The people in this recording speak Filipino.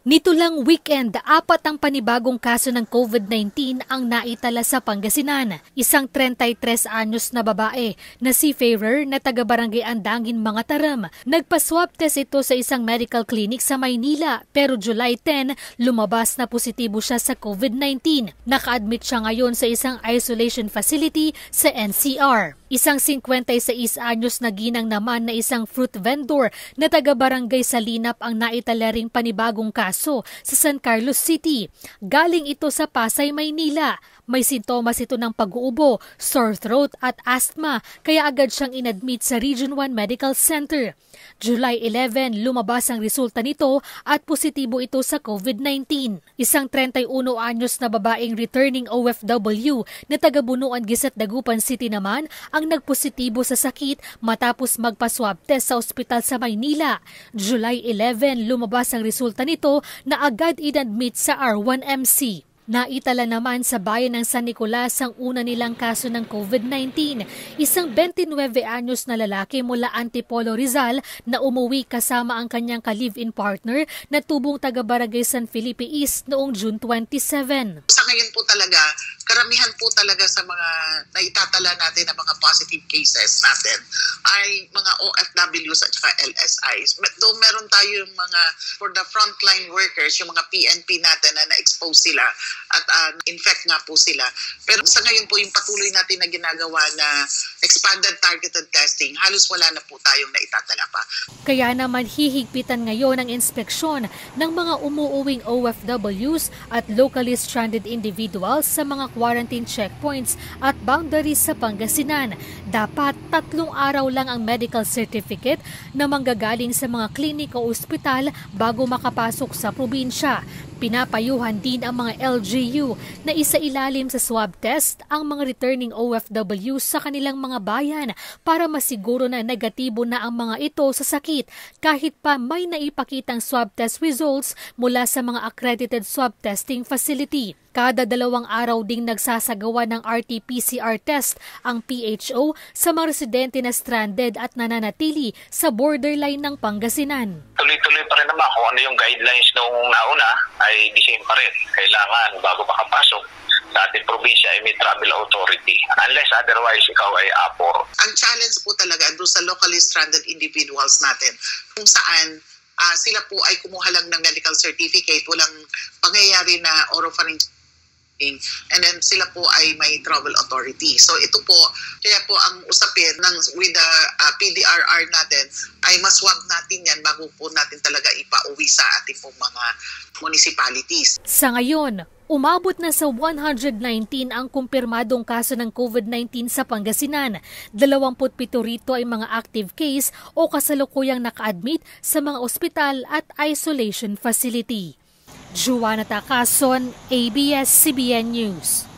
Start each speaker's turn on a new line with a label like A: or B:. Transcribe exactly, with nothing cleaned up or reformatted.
A: Nito lang weekend, apat ang panibagong kaso ng COVID nineteen ang naitala sa Pangasinan. Isang thirty-three anyos na babae na seafarer na taga-barangay Andangin, Mga Taram. Nagpa-swab test ito sa isang medical clinic sa Maynila pero July tenth, lumabas na positibo siya sa COVID nineteen. Naka-admit siya ngayon sa isang isolation facility sa N C R. Isang fifty-six anyos na ginang naman na isang fruit vendor na taga-barangay Salinap ang naitala ring panibagong kaso sa San Carlos City. Galing ito sa Pasay, Maynila. May sintomas ito ng pag-uubo, sore throat at asthma kaya agad siyang inadmit sa Region one Medical Center. July eleventh, lumabas ang resulta nito at positibo ito sa COVID nineteen. Isang thirty-one anyos na babaeng returning O F W na taga-Bunuan Gisat, Dagupan City naman ang nagpositibo sa sakit matapos magpa-swab test sa ospital sa Maynila. July eleventh, lumabas ang resulta nito na agad inadmit sa R one M C. Naitala naman sa bayan ng San Nicolas ang una nilang kaso ng COVID nineteen. Isang twenty-nine anyos na lalaki mula Antipolo, Rizal na umuwi kasama ang kanyang ka-live-in partner na tubong taga-barangay San Felipe East noong June twenty-seventh.
B: Sa ngayon po talaga, karamihan po talaga sa mga naitatala natin na mga positive cases natin ay mga O F Ws at saka L S Is. Though meron tayong mga for the frontline workers, yung mga P N P natin na na-expose sila at uh, infect nga po sila. Pero sa ngayon po yung patuloy natin na ginagawa na expanded targeted testing, halos wala na po tayong naitatala pa.
A: Kaya naman hihigpitan ngayon ang inspeksyon ng mga umuuwing O F Ws at locally stranded individuals sa mga quarantine checkpoints at boundaries sa Pangasinan. Dapat tatlong araw lang ang medical certificate na manggagaling sa mga klinik o ospital bago makapasok sa probinsya. Pinapayuhan din ang mga L G U na isailalim sa swab test ang mga returning O F Ws sa kanilang mga bayan para masiguro na negatibo na ang mga ito sa sakit kahit pa may naipakitang swab test results mula sa mga accredited swab testing facility. Kada dalawang araw ding nagsasagawa ng R T P C R test ang P H O sa mga residente na stranded at nananatili sa borderline ng Pangasinan.
C: Tuloy-tuloy pa rin naman kung ano yung guidelines nung nauna ay the same pa rin. Kailangan bago makapasok sa ating probinsya ay may travel authority. Unless otherwise ikaw ay apor.
B: Ang challenge po talaga doon sa locally stranded individuals natin kung saan uh, sila po ay kumuha lang ng medical certificate, walang pangyayari na oropharyngeal and then sila po ay may travel authority. So ito po, kaya po ang usapin ng with the uh, P D R R natin ay maswab natin yan bago po natin talaga ipauwi sa ating pong mga municipalities.
A: Sa ngayon, umabot na sa one hundred nineteen ang kumpirmadong kaso ng COVID nineteen sa Pangasinan. twenty-seven rito ay mga active case o kasalukuyang naka-admit sa mga ospital at isolation facility. Juana Takason, A B S C B N News.